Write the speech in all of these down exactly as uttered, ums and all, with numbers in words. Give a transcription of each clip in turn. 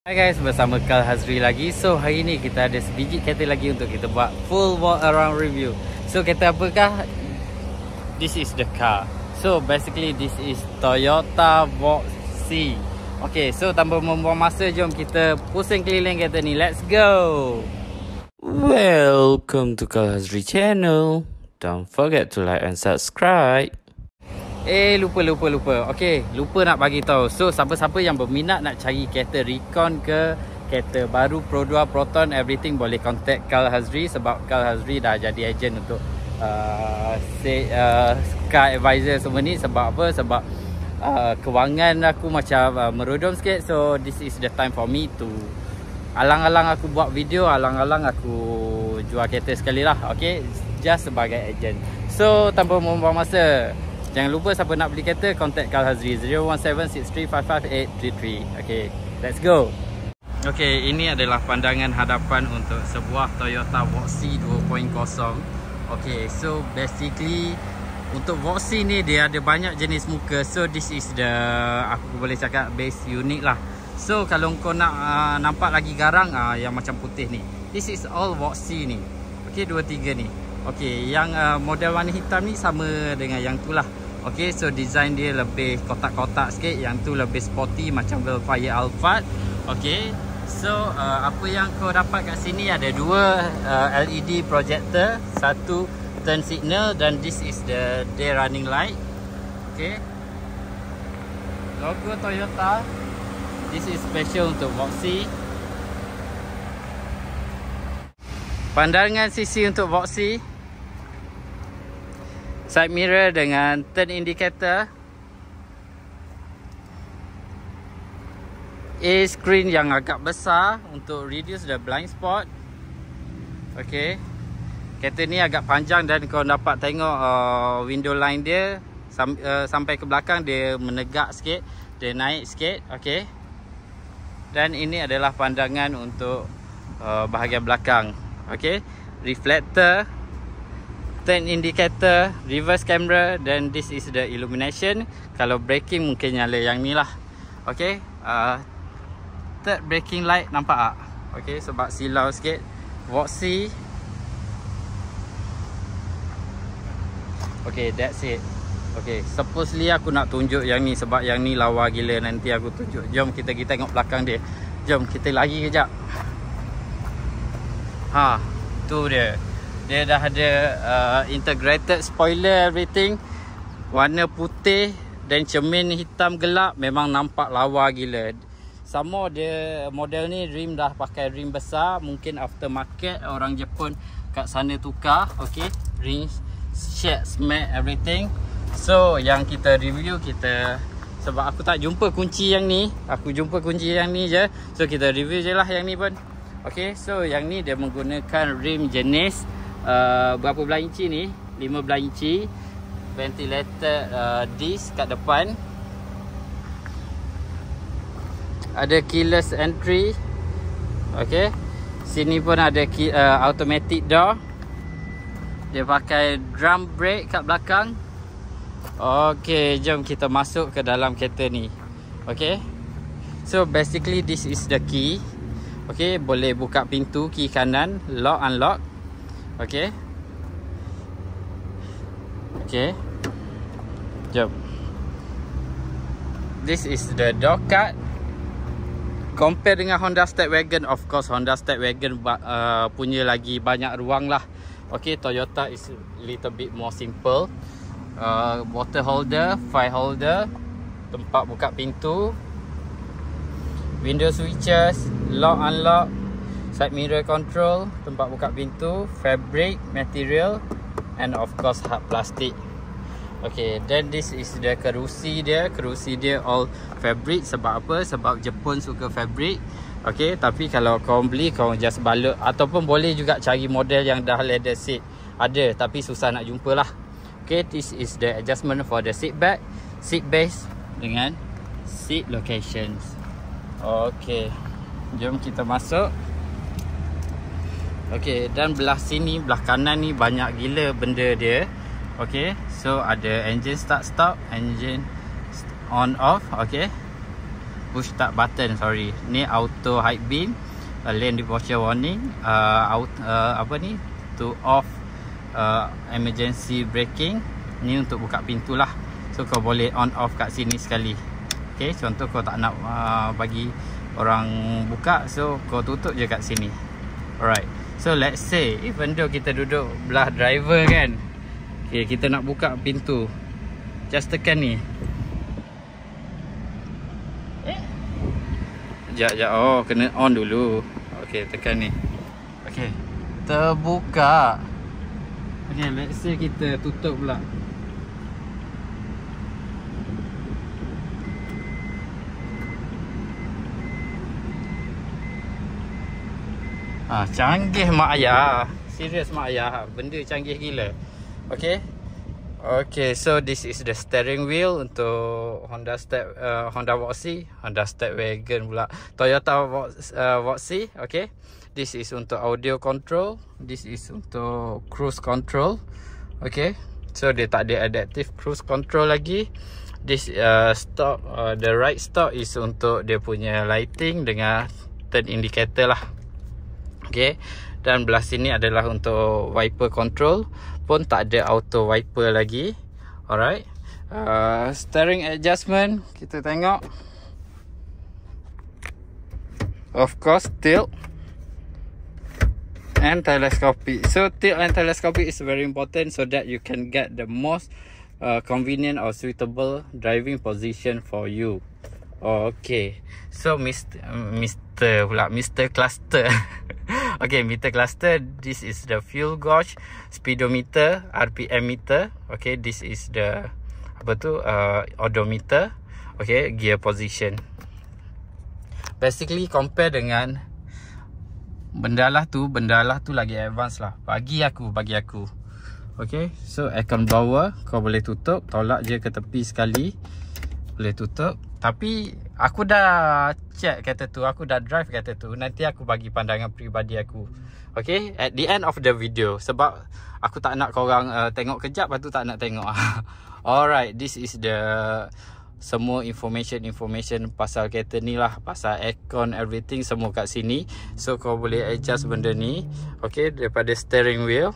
Hai guys, bersama Kal Hazri lagi. So hari ni kita ada sebiji kereta lagi untuk kita buat full walk around review. So kereta apakah? This is the car. So basically this is Toyota Voxy. Okay, so tanpa membuang masa, jom kita pusing keliling kereta ni. Let's go. Welcome to Kal Hazri channel. Don't forget to like and subscribe. Eh lupa lupa lupa. Okey, lupa nak bagi tahu. So siapa-siapa yang berminat nak cari kereta recon ke, kereta baru Pro dua, Proton, everything, boleh contact Kal Hazri. Sebab Kal Hazri dah jadi agent untuk uh, say, uh, car advisor semua ni. Sebab apa? Sebab uh, kewangan aku macam uh, merodom sikit. So this is the time for me to alang-alang aku buat video, alang-alang aku jual kereta sekali lah. Okey, just sebagai agent. So tanpa membuang masa, jangan lupa siapa nak beli kereta, contact Kal Hazri zero one seven six three five five eight three three. Okay, let's go. Okay, ini adalah pandangan hadapan untuk sebuah Toyota Voxy dua titik kosong. Okay, so basically untuk Voxy ni dia ada banyak jenis muka. So this is the, aku boleh cakap, base unique lah. So kalau kau nak uh, nampak lagi garang, uh, yang macam putih ni, this is all Voxy ni. Okay, dua tiga ni. Okay, yang uh, model warna hitam ni sama dengan yang tu lah. Okay, so design dia lebih kotak-kotak sikit. Yang tu lebih sporty macam Velfire Alphard. Okay, so uh, apa yang kau dapat kat sini, ada dua uh, L E D projector, satu turn signal, dan this is the day running light. Okay, logo Toyota. This is special untuk Voxy. Pandangan sisi untuk Voxy, side mirror dengan turn indicator, A-screen yang agak besar untuk reduce the blind spot. Okay, kereta ni agak panjang dan kau dapat tengok uh, window line dia sam uh, sampai ke belakang dia menegak sikit, dia naik sikit. Okay, dan ini adalah pandangan untuk uh, bahagian belakang. Okay, reflector, turn indicator, reverse camera, dan this is the illumination. Kalau braking mungkin nyala yang ni lah. Okay, uh, third braking light nampak tak? Okay, sebab silau sikit. Voxy. Okay, that's it. Okay, supposedly aku nak tunjuk yang ni sebab yang ni lawa gila. Nanti aku tunjuk. Jom kita pergi tengok belakang dia. Jom kita lari kejap. Ha, tu dia. Dia dah ada uh, integrated spoiler, everything. Warna putih dan cermin hitam gelap. Memang nampak lawa gila. Sama dia model ni rim dah pakai rim besar. Mungkin aftermarket, orang Jepun kat sana tukar. Okay, rim shades matte, everything. So yang kita review, kita, sebab aku tak jumpa kunci yang ni, aku jumpa kunci yang ni je. So kita review je lah yang ni pun. Okay, so yang ni dia menggunakan rim jenis uh, berapa belas inci ni? lima belas inci. Ventilated uh, disc kat depan. Ada keyless entry. Okay, sini pun ada key, uh, automatic door. Dia pakai drum brake kat belakang. Okay, jom kita masuk ke dalam kereta ni. Okay, so basically this is the key. Okay, boleh buka pintu key kanan, lock unlock. Okay, okay, jom. This is the door card. Compare dengan Honda Stepwagon, of course Honda Stepwagon uh, punya lagi banyak ruang lah. Okay, Toyota is a little bit more simple. uh, Water holder, file holder, tempat buka pintu, window switches, lock unlock, side mirror control, tempat buka pintu, fabric material, and of course hard plastic. Okay, then this is the kerusi dia. Kerusi dia all fabric. Sebab apa? Sebab Jepun suka fabric. Okay, tapi kalau kau beli, kau just balut. Ataupun boleh juga cari model yang dah leather seat. Ada, tapi susah nak jumpa lah. Okay, this is the adjustment for the seat back, seat base dengan seat locations. Okay, jom kita masuk. Okay, dan belah sini, belah kanan ni banyak gila benda dia. Okay, so ada engine start stop, engine on off. Okay, push start button, sorry. Ni auto high beam, uh, lane departure warning, uh, out, uh, apa ni, to off uh, emergency braking. Ni untuk buka pintu lah. So kau boleh on off kat sini sekali. Okay, contoh kau tak nak uh, bagi orang buka, so kau tutup je kat sini. Alright, so let's say even though kita duduk belah driver kan, okay, kita nak buka pintu, just tekan ni. Sekejap, sekejap. Oh, kena on dulu. Okay, tekan ni. Okay, terbuka. Okay, let's say kita tutup pula. Ah, canggih mak ayah. Serius mak ayah. Benda canggih gila. Okay. Okay, so this is the steering wheel untuk Honda Step uh, Honda Voxy, Honda Step Wagon pula, Toyota Vox, uh, Voxy. Okay, this is untuk audio control, this is untuk cruise control. Okay, so dia tak ada adaptive cruise control lagi. This uh, stop, uh, the right stop is untuk dia punya lighting dengan turn indicator lah. Okay, dan belah sini adalah untuk wiper control, pun tak ada auto wiper lagi. Alright, uh, steering adjustment kita tengok, of course tilt and telescopic. So tilt and telescopic is very important so that you can get the most uh, convenient or suitable driving position for you. Okay, so Mister Mister pula Mister Cluster. Okay, meter cluster, this is the fuel gauge, speedometer, R P M meter. Okay, this is the apa tu, uh, odometer. Okay, gear position. Basically compare dengan benda lah tu, benda lah tu lagi advance lah bagi aku, bagi aku. Okay, so aircon blower kau boleh tutup, tolak je ke tepi sekali, boleh tutup. Tapi aku dah check kata tu, aku dah drive kata tu. Nanti aku bagi pandangan peribadi aku. Okay, at the end of the video, sebab aku tak nak korang uh, tengok kejap, lepas tu tak nak tengok. Alright, this is the semua information information pasal kereta ni lah, pasal aircon, everything semua kat sini. So kau boleh adjust benda ni. Okay, daripada steering wheel.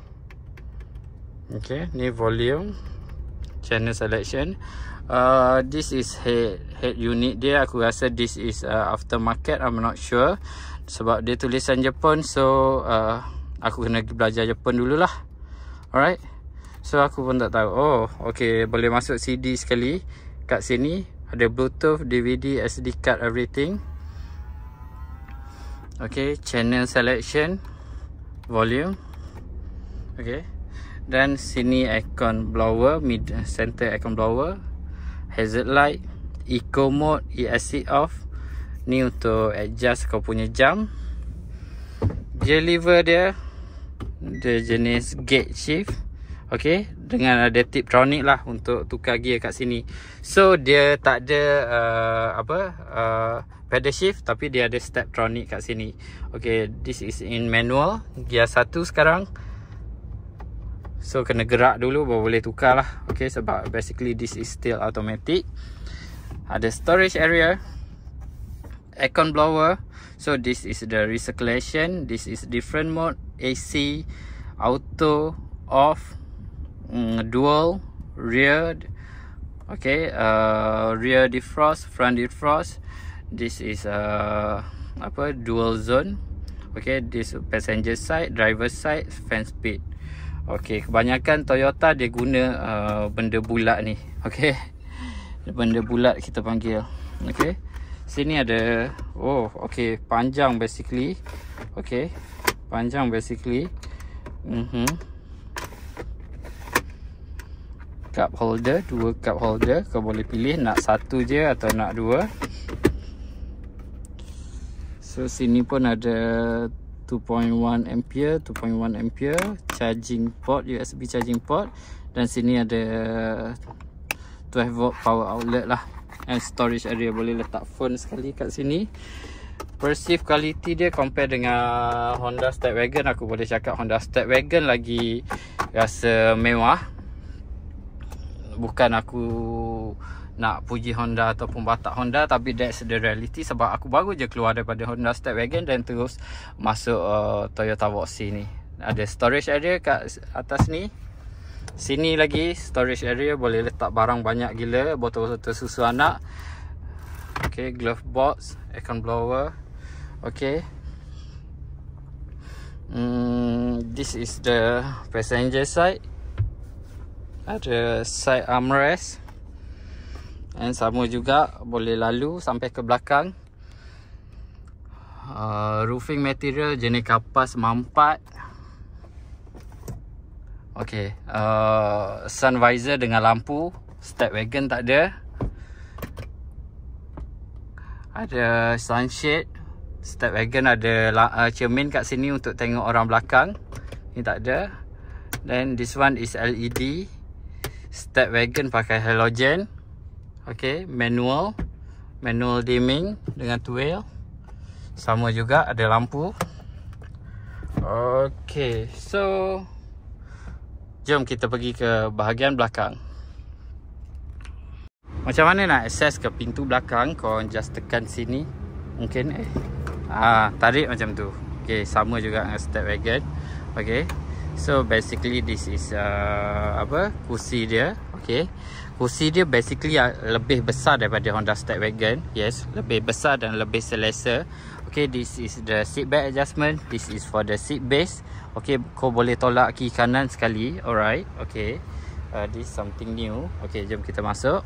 Okay, ni volume, channel selection. Uh, this is head head unit dia. Aku rasa this is uh, aftermarket, I'm not sure, sebab dia tulisan Jepun. So uh, aku kena belajar Jepun dululah. Alright, so aku pun tak tahu. Oh, okay, boleh masuk C D sekali kat sini. Ada Bluetooth, D V D, S D card, everything. Okay, channel selection, volume. Okay, dan sini aircon blower, mid center aircon blower, hazard light, eco mode, E S C off. Ni untuk adjust kau punya jam. Gear lever dia, dia jenis gate shift. Okay, dengan ada tiptronic lah untuk tukar gear kat sini. So dia tak ada uh, apa uh, pedal shift, tapi dia ada steptronic kat sini. Okay, this is in manual, gear satu sekarang. So kena gerak dulu baru boleh tukar lah. Okay, sebab basically this is still automatic. Ada storage area, aircon blower. So this is the recirculation. This is different mode, A C, auto, off, mm, dual, rear. Okay, uh, rear defrost, front defrost. This is uh, apa, dual zone. Okay, this passenger side, driver side, fan speed. Okay, kebanyakan Toyota dia guna uh, benda bulat ni. Okay, benda bulat kita panggil. Okay, sini ada, oh okay, panjang basically. Okay, panjang basically. mm-hmm. Cup holder, dua cup holder. Kau boleh pilih nak satu je atau nak dua. So sini pun ada two point one ampere, two point one ampere charging port, U S B charging port. Dan sini ada twelve volt power outlet lah. And storage area, boleh letak phone sekali kat sini. Perceived quality dia compare dengan Honda Step Wagon, aku boleh cakap Honda Step Wagon lagi rasa mewah. Bukan aku nak puji Honda ataupun batak Honda, tapi that's the reality sebab aku baru je keluar daripada Honda Stepwagon dan terus masuk uh, Toyota Voxy ni. Ada storage area kat atas ni. Sini lagi storage area, boleh letak barang banyak gila, botol-botol susu anak. Okay, glove box, aircon blower. Okay. Hmm, this is the passenger side. Ada side armrest. And sama juga boleh lalu sampai ke belakang. Uh, roofing material jenis kapas mampat. Okay, uh, sun visor dengan lampu. Stepwagon tak ada. Ada sunshade. Stepwagon ada uh, cermin kat sini untuk tengok orang belakang. Ni tak ada. Then this one is L E D. Stepwagon pakai halogen. Okay, manual. Manual dimming dengan twirl. Sama juga ada lampu. Okay, so jom kita pergi ke bahagian belakang. Macam mana nak akses ke pintu belakang? Kau just tekan sini. Mungkin eh ah, tarik macam tu. Okay, sama juga dengan Stepwagon. Okay, so basically this is uh, apa, kursi dia. Okay, kursi dia basically lebih besar daripada Honda Stepwagon. Yes, lebih besar dan lebih selesa. Okay, this is the seat back adjustment. This is for the seat base. Okay, kau boleh tolak kiri kanan sekali. Alright, okay, uh, this is something new. Okay, jom kita masuk.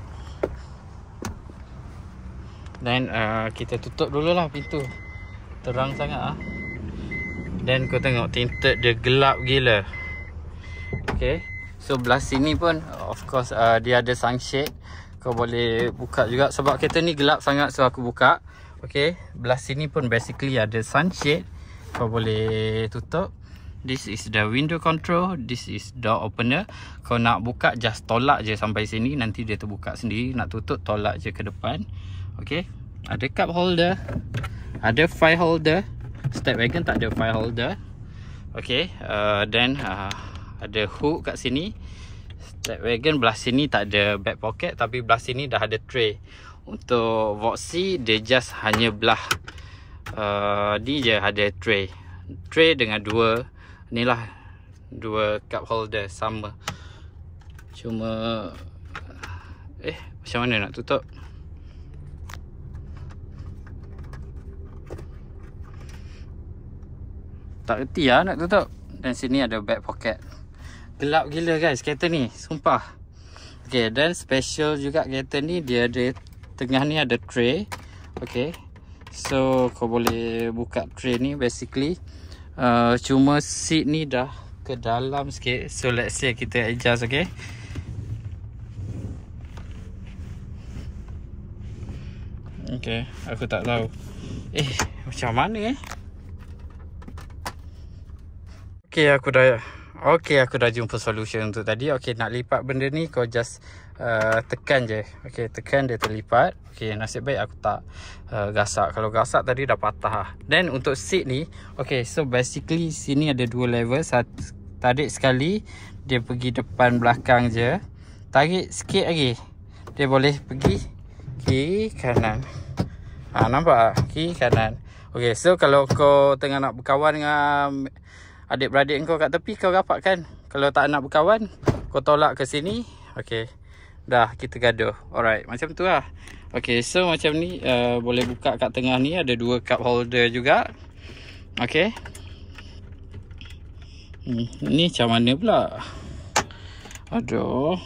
Dan uh, kita tutup dulu lah pintu. Terang sangat ah. Dan kau tengok tinted dia gelap gila. Okay, so belah sini pun of course uh, dia ada sunshade. Kau boleh buka juga sebab kereta ni gelap sangat, so aku buka. Okay, belah sini pun basically ada sunshade. Kau boleh tutup. This is the window control. This is door opener. Kau nak buka just tolak je sampai sini, nanti dia terbuka sendiri. Nak tutup tolak je ke depan. Okay, ada cup holder, ada file holder. Stepwagon tak ada file holder. Okay, uh, then uh, ada hook kat sini. Stepwagon belah sini tak ada back pocket, tapi belah sini dah ada tray. Untuk Voxy dia just hanya belah uh, ni je ada tray. Tray dengan dua inilah, dua cup holder sama. Cuma eh macam mana nak tutup? Tak reti lah nak tutup. Dan sini ada back pocket. Gelap gila guys kereta ni, sumpah. Okay, dan special juga kereta ni, dia ada tengah ni ada tray. Okay, so kau boleh buka tray ni basically. uh, Cuma seat ni dah ke dalam sikit. So let's say kita adjust. Okay, Okay, aku tak tahu Eh, macam mana eh Okay, aku dah Okay, aku dah jumpa solution untuk tadi. Okay, nak lipat benda ni kau just uh, tekan je. Okay, tekan dia terlipat. Okay, nasib baik aku tak uh, gasak. Kalau gasak tadi dah patah lah. Then untuk seat ni, okay, so basically sini ada dua level. Satu, tarik sekali dia pergi depan belakang je. Tarik sikit lagi dia boleh pergi kiri kanan. Ha, nampak tak? Kiri kanan. Okay, so kalau kau tengah nak berkawan dengan adik-beradik kau kat tepi, kau rapat kan. Kalau tak nak berkawan, kau tolak ke sini. Okay, dah kita gaduh. Alright, macam tu lah. Okay, so macam ni uh, boleh buka kat tengah ni. Ada dua cup holder juga. Okay, hmm, ni macam mana pula? Aduh.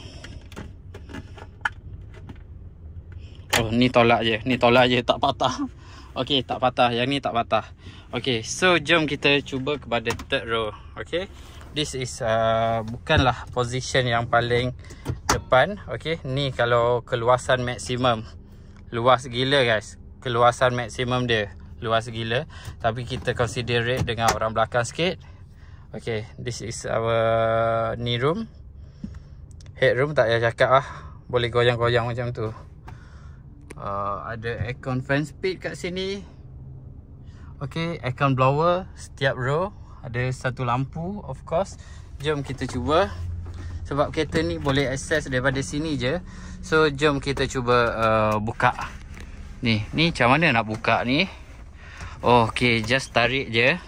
Oh, ni tolak je. Ni tolak je, tak patah. Okay, tak patah. Yang ni tak patah. Okay, so jom kita cuba kepada third row. Okay, this is uh, bukanlah position yang paling depan. Okay, ni kalau keluasan maksimum. Luas gila guys. Keluasan maksimum dia luas gila. Tapi kita considerate dengan orang belakang sikit. Okay, this is our knee room. Headroom tak payah cakap lah. Boleh goyang-goyang macam tu. Uh, ada aircon fan speed kat sini. Okay, aircon blower setiap row. Ada satu lampu of course. Jom kita cuba. Sebab kereta ni boleh akses daripada sini je. So jom kita cuba uh, buka. Ni, ni macam mana nak buka ni? Oh, okay, just tarik je.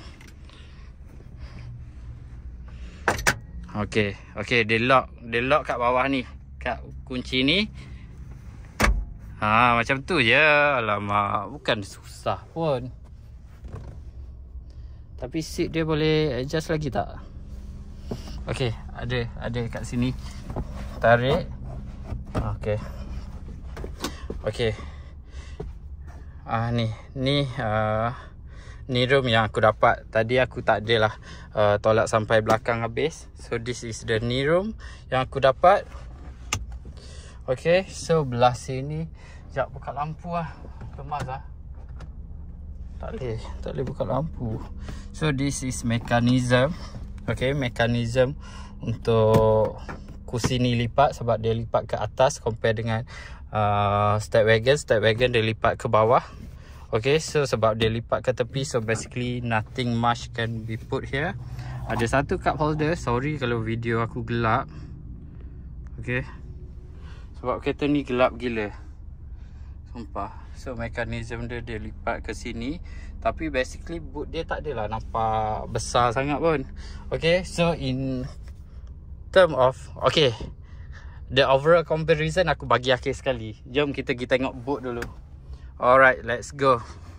Okay, okay, dia lock. Dia lock kat bawah ni, kat kunci ni. Ha, macam tu je. Alamak, bukan susah pun. Tapi seat dia boleh adjust lagi tak? Okay, ada ada kat sini. Tarik. Okay. Okay. Ah ni, ni uh, ni room yang aku dapat. Tadi aku tak adalah uh, tolak sampai belakang habis. So this is the ni room yang aku dapat. Okay, so belah sini. Sekejap buka lampu lah. Kemas lah. Tak boleh, tak boleh buka lampu. So this is mechanism. Okay, mechanism untuk kursi ni lipat. Sebab dia lipat ke atas compare dengan uh, step wagon. Step wagon dia lipat ke bawah. Okay, so sebab dia lipat ke tepi, so basically nothing much can be put here. Ada satu cup holder. Sorry kalau video aku gelap. Okay, sebab kereta ni gelap gila, sumpah. So mechanism dia dia lipat ke sini. Tapi basically boot dia tak adalah nampak besar sangat pun. Okay, so in term of, okay, the overall comparison aku bagi akhir sekali. Jom kita pergi tengok boot dulu. Alright, let's go.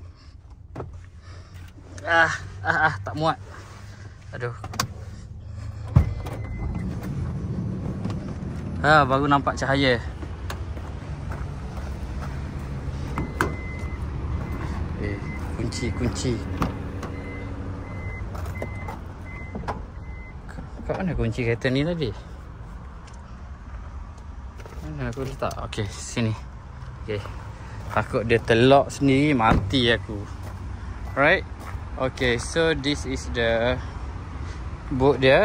Ah, ah, ah, tak muat. Aduh. Ah, baru nampak cahaya. Eh, kunci, kunci. Kat mana kunci kereta ni tadi? Mana aku letak? Okay, sini. Okay. Takut dia terlock sendiri, mati aku. Alright. Okay, so this is the boot dia.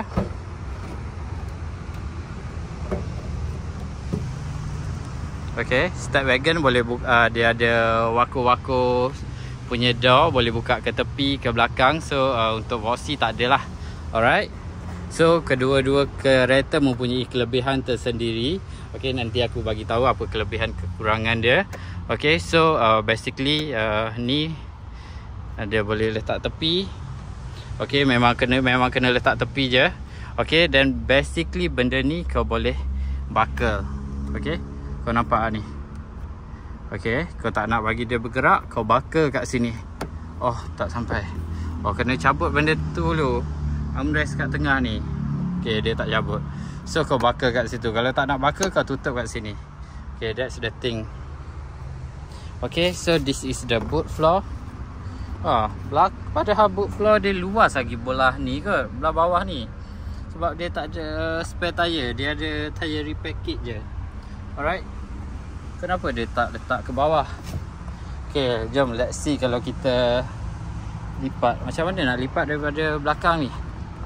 Okay, step wagon boleh buka, uh, dia ada wako-wako punya door, boleh buka ke tepi, ke belakang. So uh, untuk boxy tak ada lah. Alright. So kedua-dua kereta mempunyai kelebihan tersendiri. Okay, nanti aku bagi tahu apa kelebihan kekurangan dia. Okay, so uh, basically uh, ni uh, dia boleh letak tepi. Okay, memang kena memang kena letak tepi je. Okay, dan basically benda ni kau boleh buckle. Okay, kau nampak ni. Okay, kau tak nak bagi dia bergerak, kau buckle kat sini. Oh, tak sampai. Oh, kena cabut benda tu dulu. Armrest kat tengah ni. Okay, dia tak cabut. So kau buckle kat situ. Kalau tak nak buckle, kau tutup kat sini. Okay, that's the thing. Okay, so this is the boot floor. Ah, belak padahal boot floor dia luas lagi belah ni ke, belah bawah ni. Sebab dia tak ada spare tire, dia ada tire repair kit je. Alright. Kenapa dia tak letak ke bawah? Okay, jom let's see kalau kita lipat. Macam mana nak lipat daripada belakang ni?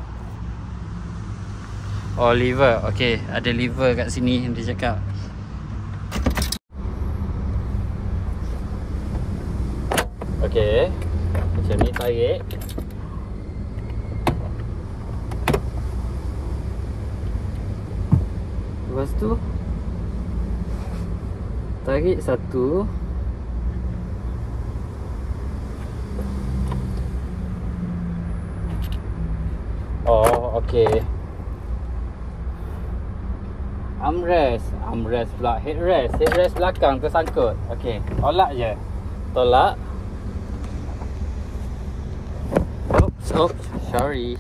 Oh, lever. Okay, ada lever kat sini yang dia cakap. Okay, macam ni tarik. Lepas tu tarik satu. Oh, okay. Armrest, armrest pula, headrest, headrest belakang tersangkut. Okay, tolak je. Tolak. Oops, oops, sorry.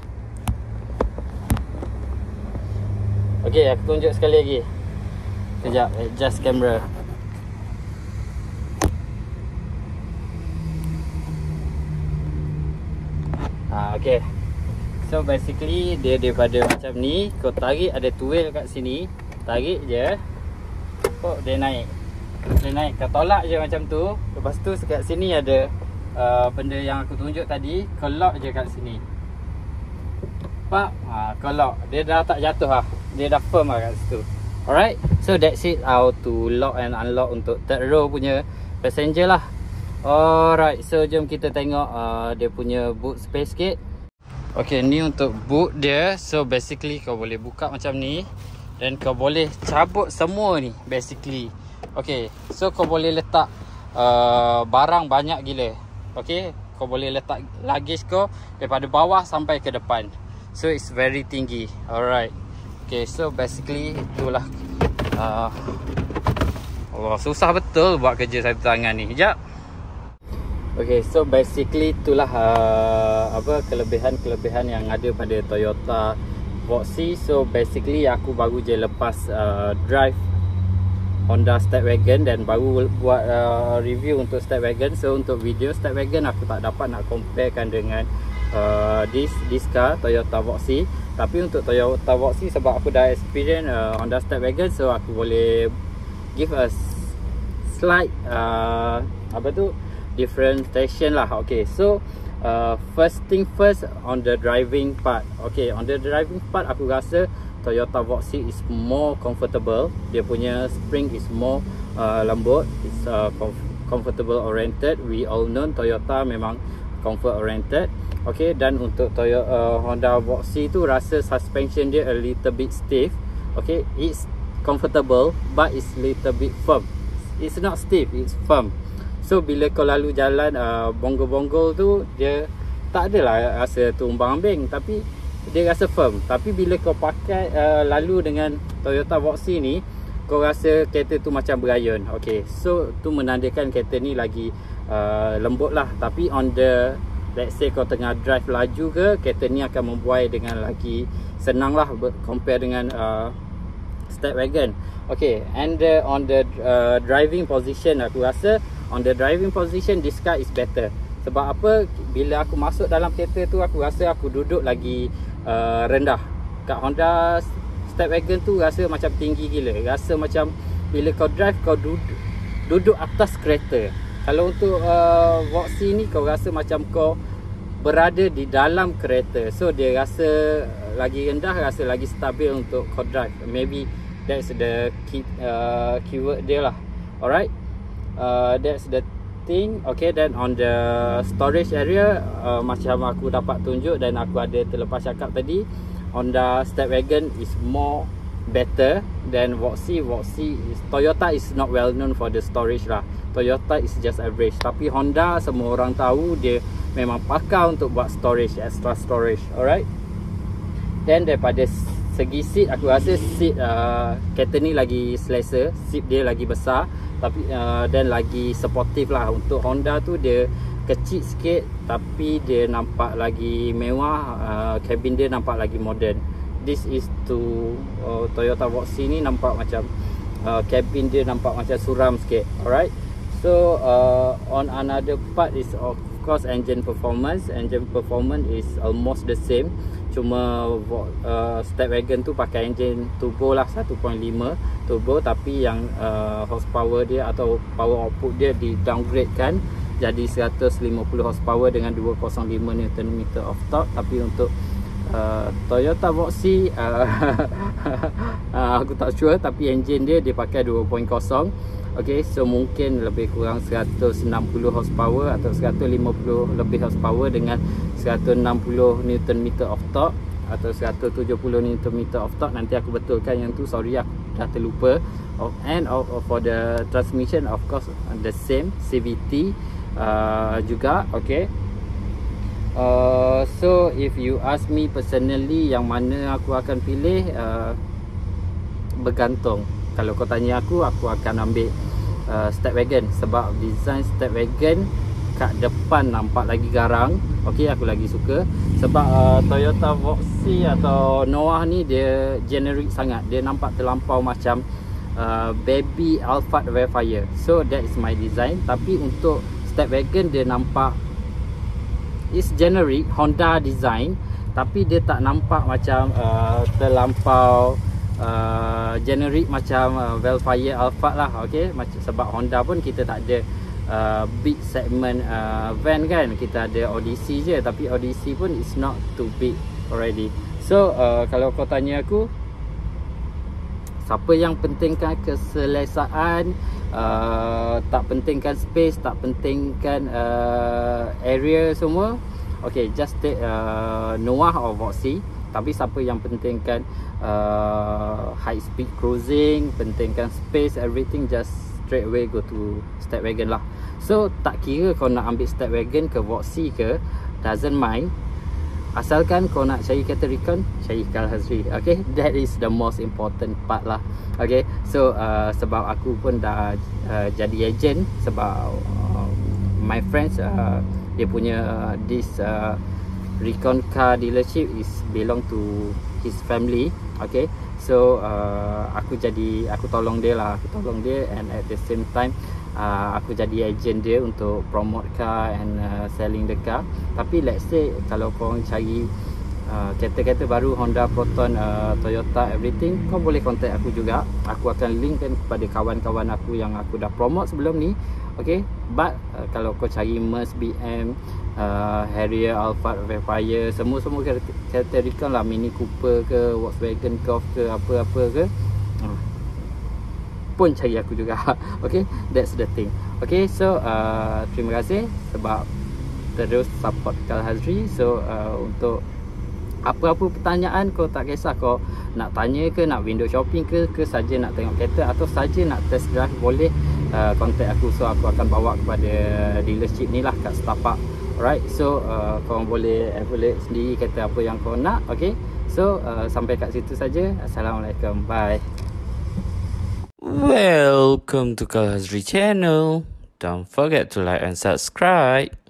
Okay, aku tunjuk sekali lagi. Sekejap, adjust camera. Ha, okay. So basically dia daripada macam ni, kau tarik ada tuil kat sini. Tarik je. Oh, dia naik. Dia naik, kau tolak je macam tu. Lepas tu kat sini ada uh, benda yang aku tunjuk tadi. Kau lock je kat sini. Pak, ha, kau lock. Dia dah tak jatuh lah. Dia dah firm lah kat situ. Alright, so that's it how to lock and unlock untuk third row punya passenger lah. Alright, so jom kita tengok uh, dia punya boot space sikit. Okay, ni untuk boot dia. So basically kau boleh buka macam ni. Dan kau boleh cabut semua ni basically. Okay, so kau boleh letak uh, barang banyak gila. Okay, kau boleh letak luggage kau daripada bawah sampai ke depan. So it's very tinggi. Alright. Okay, so basically itulah uh, Allah, susah betul buat kerja satu tangan ni. Sekejap. Okay, so basically itulah uh, apa kelebihan-kelebihan yang ada pada Toyota Voxy. So basically aku baru je lepas uh, drive Honda Stepwagon dan baru buat uh, review untuk Stepwagon. So untuk video Stepwagon aku tak dapat nak comparekan dengan uh, this this car Toyota Voxy. Tapi untuk Toyota Voxy sebab aku dah experience uh, Honda Stepwagon, so aku boleh give a slight uh, apa tu differentiation lah. Okay, so uh, first thing first on the driving part. Okay, on the driving part aku rasa Toyota Voxy is more comfortable. Dia punya spring is more uh, lembut. It's uh, comfortable oriented. We all know Toyota memang comfort oriented. Okay, dan untuk Toyota uh, Honda Voxy tu rasa suspension dia a little bit stiff. Okay, it's comfortable but it's little bit firm. It's not stiff, it's firm. So bila kau lalu jalan uh, bonggol-bonggol tu, dia tak adalah rasa tumbang ambing, tapi dia rasa firm. Tapi bila kau pakai uh, lalu dengan Toyota Voxy ni, kau rasa kereta tu macam berayon. Okay, so tu menandakan kereta ni lagi uh, lembut lah. Tapi on the, let's say kau tengah drive laju ke, kereta ni akan membuai dengan lagi senang lah compare dengan uh, Stepwagon. Okay, and uh, on the uh, driving position, aku rasa on the driving position this car is better. Sebab apa? Bila aku masuk dalam kereta tu, aku rasa aku duduk lagi uh, rendah. Kat Honda Stepwagon tu rasa macam tinggi gila. Rasa macam bila kau drive, kau duduk, duduk atas kereta. Kalau untuk uh, Voxy ni, kau rasa macam kau berada di dalam kereta. So dia rasa lagi rendah, rasa lagi stabil untuk kau drive. Maybe that's the key, uh, keyword dia lah. Alright, uh, that's the thing. Okay, then on the storage area, uh, macam aku dapat tunjuk dan aku ada terlepas cakap tadi, Honda Stepwagon is more better than Voxy. Voxy is, Toyota is not well known for the storage lah. Toyota is just average. Tapi Honda semua orang tahu dia memang pakar untuk buat storage, extra storage. Alright, then daripada segi seat, aku rasa seat uh, kereta ni lagi selesa. Seat dia lagi besar, tapi uh, dan lagi supportive lah. Untuk Honda tu dia kecil sikit, tapi dia nampak lagi mewah. uh, Cabin dia nampak lagi modern. This is to uh, Toyota Voxy ni nampak macam uh, cabin dia nampak macam suram sikit. Alright, so uh, on another part is of course engine performance. Engine performance is almost the same. Cuma uh, Stepwagon tu pakai engine turbo lah, satu koma lima turbo, tapi yang uh, horsepower dia atau power output dia di downgrade kan jadi seratus lima puluh horsepower dengan dua kosong lima newton meter of torque. Tapi untuk uh, Toyota Voxy uh, uh, aku tak sure, tapi engine dia dia pakai dua koma kosong. Okay, so mungkin lebih kurang seratus enam puluh horsepower atau seratus lima puluh lebih horsepower dengan seratus enam puluh newton meter of torque atau seratus tujuh puluh newton meter of torque. Nanti aku betulkan yang tu, sorry aku dah terlupa. And for the transmission of course the same, C V T uh, juga. Okay, uh, so if you ask me personally yang mana aku akan pilih, uh, bergantung. Kalau kau tanya aku, aku akan ambil uh, Stepwagon. Sebab design Stepwagon kat depan nampak lagi garang. Okay, aku lagi suka. Sebab uh, Toyota Voxy atau Noah ni dia generic sangat. Dia nampak terlampau macam uh, baby Alphard Verifier. So that is my design. Tapi untuk Stepwagon dia nampak is generic Honda design, tapi dia tak nampak macam uh, terlampau Uh, generic macam uh, Velfire Alphard lah. Okay, macam sebab Honda pun kita tak ada uh, big segment uh, van kan, kita ada Odyssey je, tapi Odyssey pun is not too big already. So uh, kalau kau tanya aku, siapa yang pentingkan keselesaan, uh, tak pentingkan space, tak pentingkan uh, area semua, okay, just take uh, Noah or Voxy. Tapi siapa yang pentingkan uh, high speed cruising, pentingkan space, everything, just straight away go to Stepwagon lah. So tak kira kau nak ambil Stepwagon ke Voxy ke, doesn't mind, asalkan kau nak cari kereta Recon, cari Kal Hazri. Okay, that is the most important part lah. Okay, so uh, sebab aku pun dah uh, jadi agent, sebab uh, my friends uh, dia punya uh, this uh, Recon car dealership is belong to his family. Okay, so uh, aku jadi aku tolong dia lah, aku tolong dia, and at the same time uh, aku jadi agent dia untuk promote car and uh, selling the car. Tapi let's say kalau korang cari uh, kereta-kereta baru, Honda, Proton, uh, Toyota, everything, kau boleh contact aku juga. Aku akan linkkan kepada kawan-kawan aku yang aku dah promote sebelum ni. Okay, but uh, kalau kau cari Merc, B M, uh, Harrier, Alphard, Vampire, semua-semua kereta, kereta Recon lah, Mini Cooper ke, Volkswagen Golf ke, apa-apa ke, uh, pun cari aku juga. Okay, that's the thing. Okay, so uh, terima kasih sebab terus support Kal Hazri. So uh, untuk apa-apa pertanyaan, kau tak kisah kau nak tanya ke, nak window shopping ke, ke saja nak tengok kereta atau saja nak test drive, boleh uh, contact aku. So aku akan bawa kepada dealership ni lah kat Setapak. Alright, so uh, kau boleh evaluate sendiri kereta apa yang kau nak. Okay, so uh, sampai kat situ saja. Assalamualaikum, bye. Welcome to Kal Hazri channel. Don't forget to like and subscribe.